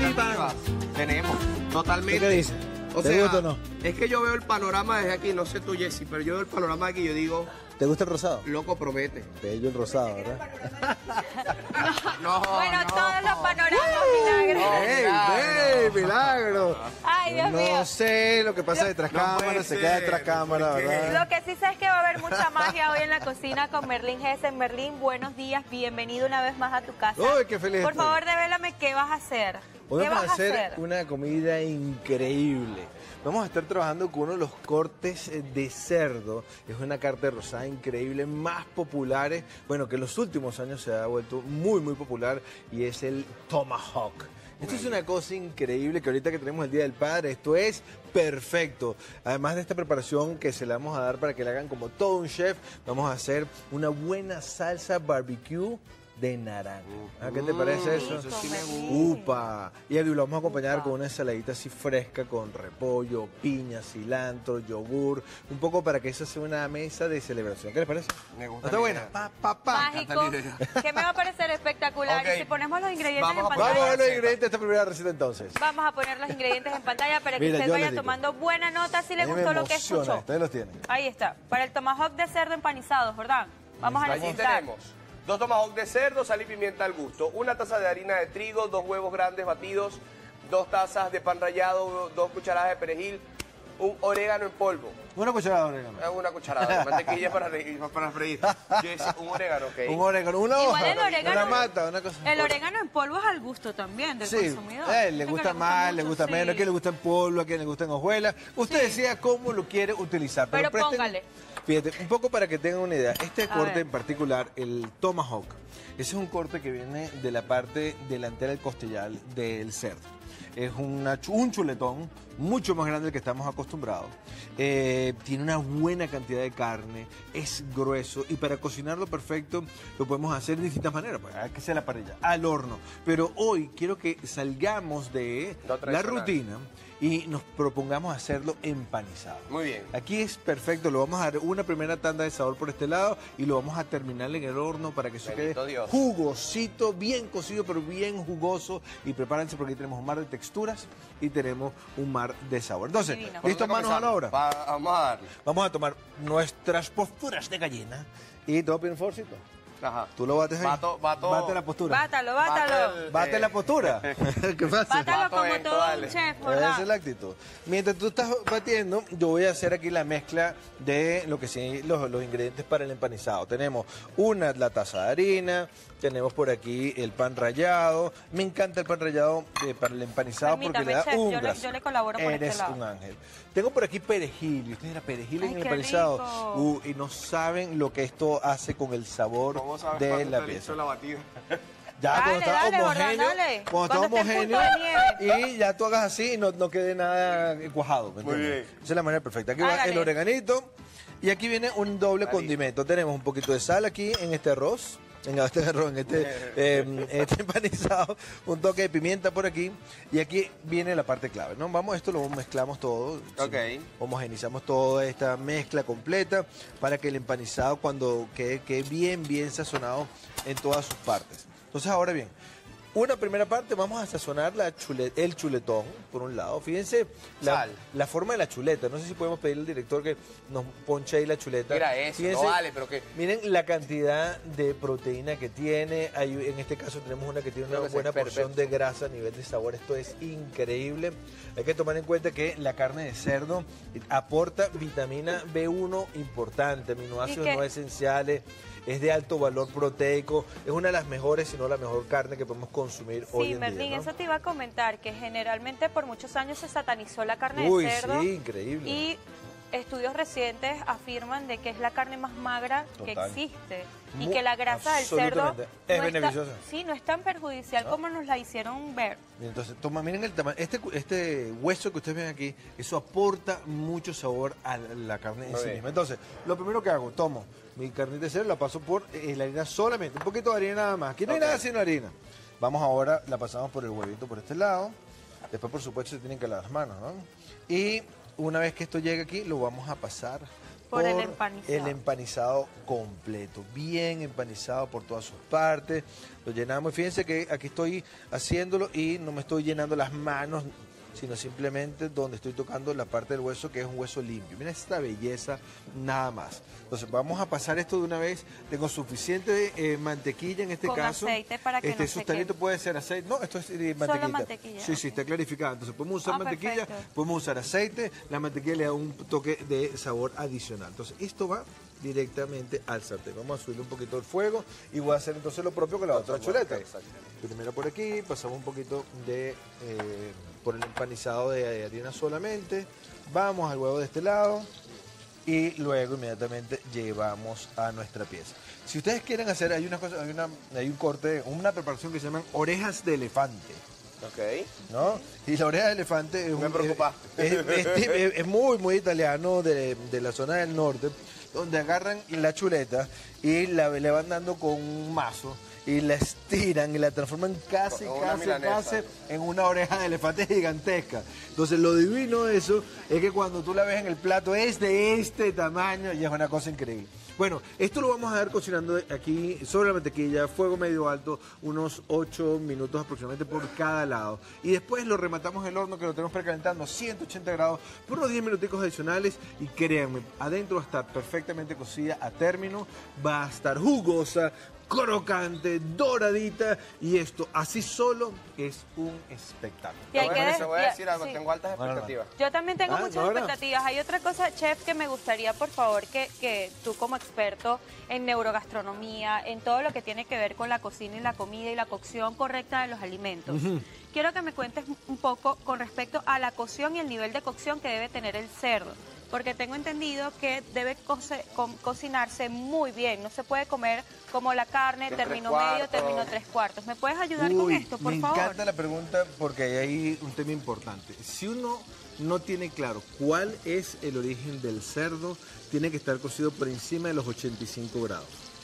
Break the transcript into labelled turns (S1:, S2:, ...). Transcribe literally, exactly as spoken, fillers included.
S1: alternativas tenemos, totalmente.
S2: ¿Qué dices?
S1: O
S2: ¿Te
S1: sea,
S2: gusta o no?
S1: es que yo veo el panorama desde aquí, no sé tú, Jessy, pero yo veo el panorama de aquí y yo digo,
S2: ¿Te gusta el rosado?
S1: loco, promete.
S2: Bello el rosado, ¿verdad?
S1: No,
S3: Bueno,
S1: no.
S3: todos los panoramas, Milagro.
S2: ¡Ey, ey, milagro!
S3: Ay, Dios
S2: no
S3: mío.
S2: sé lo que pasa detrás
S1: No
S2: cámara,
S1: puede
S2: se
S1: ser,
S2: queda detrás
S1: ¿por
S2: cámara,
S1: qué?
S2: ¿verdad?
S3: Lo que sí sé es que va a haber mucha magia hoy en la cocina con Merlín Gessen. Merlín, buenos días, bienvenido una vez más a tu casa.
S2: Uy, qué feliz
S3: Por
S2: estoy.
S3: favor, devélame qué vas a hacer.
S2: Hoy
S3: ¿Qué
S2: vamos
S3: vas
S2: a hacer una comida increíble. Vamos a estar trabajando con uno de los cortes de cerdo. Es una carne rosada increíble, más populares, bueno, que en los últimos años se ha vuelto muy, muy popular, y es el tomahawk. Esto es una cosa increíble que ahorita que tenemos el Día del Padre, esto es perfecto. Además de esta preparación que se la vamos a dar para que la hagan como todo un chef, vamos a hacer una buena salsa barbecue de naranja. ¿A qué te parece eso?
S1: Eso sí me gusta.
S2: ¡Upa! Y lo vamos a acompañar con una ensaladita así fresca con repollo, piña, cilantro, yogur, un poco para que eso sea una mesa de celebración. ¿Qué les parece?
S1: Me gusta
S2: ¿No está
S1: la
S2: buena?
S1: idea.
S2: Pa, pa, pa.
S3: Mágico,
S1: encanta la idea.
S3: que me va a parecer espectacular.
S1: Ok.
S3: Y si ponemos los ingredientes
S1: Vamos
S3: en
S1: a
S3: pantalla,
S2: Vamos a ver los
S1: receta.
S2: ingredientes de esta primera receta entonces.
S3: vamos a poner los ingredientes en pantalla para que
S2: Mira,
S3: usted
S2: yo
S3: vaya
S2: les digo.
S3: tomando buena nota si le
S2: A mí me
S3: gustó lo que
S2: emociona
S3: escuchó.
S2: esto, ahí los tienen.
S3: Ahí está, para el tomahawk de cerdo empanizados, ¿verdad? Vamos a
S1: Aquí
S3: necesitar
S1: tenemos dos tomahawk de cerdo, sal y pimienta al gusto, una taza de harina de trigo, dos huevos grandes batidos, dos tazas de pan rallado, dos cucharadas de perejil, un orégano en polvo,
S2: Una cucharada de orégano.
S1: eh, una cucharada de mantequilla para, re- para freír. Jessy, un orégano, ¿ok?
S2: Un orégano, una
S3: Igual
S2: hoja,
S3: el orégano-
S2: una mata, una cosa.
S3: el orégano en polvo es al gusto también del
S2: Sí,
S3: consumidor.
S2: eh,
S3: Hay
S2: le
S3: gente
S2: gusta
S3: que
S2: más, le
S3: mucho,
S2: gusta
S3: sí.
S2: menos, a quien le gusta en polvo, a quien le gusta en hojuelas. Usted
S3: Sí.
S2: decida cómo lo quiere utilizar.
S3: Pero
S2: presten-
S3: póngale.
S2: Fíjate, un poco para que tengan una idea. Este
S3: A
S2: corte
S3: ver.
S2: en particular, el tomahawk, ese es un corte que viene de la parte delantera del costillar del cerdo. Es una, chu- un chuletón mucho más grande del que estamos acostumbrados. Eh, tiene una buena cantidad de carne, es grueso, y para cocinarlo perfecto lo podemos hacer de distintas maneras. Pues, hay que sea la parrilla, al horno. Pero hoy quiero que salgamos de
S1: Lo
S2: la
S1: tradicional.
S2: rutina y nos propongamos hacerlo empanizado.
S1: Muy bien.
S2: Aquí es perfecto, lo vamos a dar una primera tanda de sabor por este lado y lo vamos a terminar en el horno para que eso
S1: Bendito
S2: quede
S1: Dios.
S2: jugosito, bien cocido, pero bien jugoso. Y prepárense porque aquí tenemos un mar de texturas y tenemos un mar de sabor. Entonces,
S3: Divino.
S1: ¿Por
S2: ¿listos
S1: dónde
S2: manos a la
S1: comenzamos?
S2: obra?
S1: Va- vamos a darle.
S2: Vamos a tomar nuestras posturas de gallina y te voy a pedir un favorcito.
S1: Ajá.
S2: Tú lo bates ahí.
S1: Bato- bato-
S2: Bate la postura.
S3: Bátalo, bátalo.
S1: Bate el-
S2: Bate
S1: eh,
S2: la postura. Qué fácil.
S3: Bátalo
S1: Bato
S3: como
S1: esto,
S3: todo
S1: dale.
S3: un chef,
S2: Esa
S3: ¿verdad?
S2: es la actitud. Mientras tú estás batiendo, yo voy a hacer aquí la mezcla de lo que sí, los, los ingredientes para el empanizado. Tenemos una la taza de harina, tenemos por aquí el pan rallado. Me encanta el pan rallado eh, para el empanizado porque
S3: Permítame,
S2: le da
S3: chef,
S2: un
S3: yo le-
S2: grasón.
S3: yo le colaboro por este
S2: Eres
S3: lado.
S2: un ángel. Tengo por aquí perejil. Y ustedes dirán, perejil
S3: Ay,
S2: en el
S3: qué
S2: empanizado.
S3: rico.
S2: Uh, y no saben lo que esto hace con el sabor
S1: ¿Cómo sabes
S2: de
S1: cuándo
S2: la
S1: está listo
S2: pieza.
S1: la batida?
S2: Ya
S3: Dale,
S2: cuando está
S3: dale, Jordán,
S2: homogéneo,
S3: dale.
S2: cuando está
S3: Cuando esté en
S2: homogéneo
S3: punto de
S2: y ya tú hagas así y no, no quede nada cuajado. ¿me
S1: Muy
S2: entiendes?
S1: bien.
S2: Esa es la manera perfecta. Aquí va
S3: Hágale.
S2: el oreganito y aquí viene un doble
S1: Ahí.
S2: condimento. Tenemos un poquito de sal aquí en este arroz. En este arroz, en este, eh, este empanizado, un toque de pimienta por aquí y aquí viene la parte clave, ¿no? Vamos, esto lo mezclamos todo,
S1: Ok.
S2: sí, homogenizamos toda esta mezcla completa para que el empanizado cuando quede, quede bien, bien sazonado en todas sus partes. Entonces ahora bien, una primera parte vamos a sazonar la chule- el chuletón, por un lado. Fíjense la,
S1: Sal.
S2: la forma de la chuleta. No sé si podemos pedirle al director que nos ponche ahí la chuleta.
S1: Mira eso,
S2: Fíjense,
S1: no vale, pero que...
S2: miren la cantidad de proteína que tiene. Hay, en este caso tenemos una que tiene
S1: Creo
S2: una
S1: que
S2: buena
S1: es
S2: porción
S1: perfecto.
S2: de grasa a nivel de sabor. Esto es increíble. Hay que tomar en cuenta que la carne de cerdo aporta vitamina B uno importante, aminoácidos
S3: que-
S2: no esenciales. Es de alto valor proteico, es una de las mejores, si no la mejor carne que podemos consumir hoy
S3: Sí,
S2: en
S3: Merlín,
S2: día, ¿no?
S3: eso te iba a comentar, que generalmente por muchos años se satanizó la carne
S2: Uy,
S3: de cerdo.
S2: sí, increíble.
S3: Y estudios recientes afirman de que es la carne más magra que
S2: Total.
S3: existe. Y
S2: Mu-
S3: que la grasa del cerdo
S2: absolutamente. Es
S3: no está-
S2: beneficiosa.
S3: sí, no es tan perjudicial
S2: ¿No?
S3: como nos la hicieron ver.
S2: Y entonces, toma, miren el tamaño. Este, este hueso que ustedes ven aquí, eso aporta mucho sabor a la carne en
S1: Muy
S2: sí
S1: bien.
S2: misma. Entonces, lo primero que hago, tomo mi carnita de cerdo, la paso por eh, la harina solamente, un poquito de harina nada más. Aquí no hay
S1: Ok.
S2: nada sino harina. Vamos ahora, la pasamos por el huevito por este lado. Después, por supuesto, se tienen que lavar las manos, ¿no? Y una vez que esto llegue aquí, lo vamos a pasar
S3: Por el empanizado.
S2: el empanizado completo, bien empanizado por todas sus partes. Lo llenamos. Fíjense que aquí estoy haciéndolo y no me estoy llenando las manos, sino simplemente donde estoy tocando la parte del hueso, que es un hueso limpio. Mira esta belleza, nada más. Entonces vamos a pasar esto de una vez. Tengo suficiente eh, mantequilla en este
S3: Con
S2: caso.
S3: aceite para que
S2: este
S3: no se
S2: sustanito
S3: queme.
S2: puede ser aceite. No, esto es eh, mantequilla.
S3: Solo mantequilla,
S2: Sí, sí,
S3: ok.
S2: está clarificado. Entonces podemos usar
S3: Ah,
S2: mantequilla,
S3: perfecto.
S2: podemos usar aceite. La mantequilla le da un toque de sabor adicional. Entonces esto va directamente al sartén. Vamos a subirle un poquito el fuego y voy a hacer entonces lo propio con la otra chuleta. Primero por aquí, pasamos un poquito de eh, por el empanizado de harina solamente. Vamos al huevo de este lado y luego inmediatamente llevamos a nuestra pieza. Si ustedes quieren hacer, hay una cosa, hay una, hay un corte, una preparación que se llaman orejas de elefante.
S1: Ok.
S2: ¿No? Y la oreja de elefante es,
S1: Me
S2: un-
S1: preocupaste.
S2: es, es- es- es muy, muy italiano de, de la zona del norte, donde agarran la chuleta y la, le van dando con un mazo y la estiran y la transforman casi,
S1: Como una
S2: casi,
S1: milanesa.
S2: casi en una oreja de elefante gigantesca. Entonces lo divino de eso es que cuando tú la ves en el plato es de este tamaño y es una cosa increíble. Bueno, esto lo vamos a ver cocinando aquí sobre la mantequilla, fuego medio alto, unos ocho minutos aproximadamente por cada lado. Y después lo rematamos en el horno, que lo tenemos precalentando a ciento ochenta grados por unos diez minuticos adicionales. Y créanme, adentro va a estar perfectamente cocida a término, va a estar jugosa, crocante, doradita, y esto así solo es un espectáculo.
S3: Y hay
S1: Bueno,
S3: que
S1: te voy a
S3: de-
S1: decir algo,
S3: sí.
S1: tengo altas
S2: No, no, no.
S1: expectativas.
S3: Yo también tengo
S2: Ah,
S3: muchas
S2: ¿no, verdad?
S3: expectativas. Hay otra cosa, chef, que me gustaría, por favor, que, que tú como experto en neurogastronomía, en todo lo que tiene que ver con la cocina y la comida y la cocción correcta de los alimentos, quiero que me cuentes un poco con respecto a la cocción y el nivel de cocción que debe tener el cerdo. Porque tengo entendido que debe coce- co- cocinarse muy bien. No se puede comer como la carne,
S1: De
S3: término
S1: tres
S3: medio,
S1: cuartos.
S3: término tres cuartos. ¿Me puedes ayudar con
S2: Uy,
S3: esto, por
S2: me
S3: favor?
S2: encanta la pregunta porque hay ahí un tema importante. Si uno no tiene claro cuál es el origen del cerdo, tiene que estar cocido por encima de los ochenta y cinco grados.